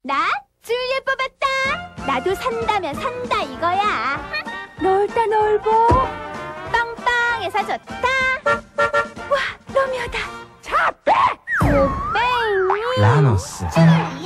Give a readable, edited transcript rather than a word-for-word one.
나 줄리엣 뽑았다. 나도 산다면 산다 이거야. 넓다 넓어. 빵빵해서 좋다. 와, 로미오다. 자, 빼! 오, 뺑. 라노스.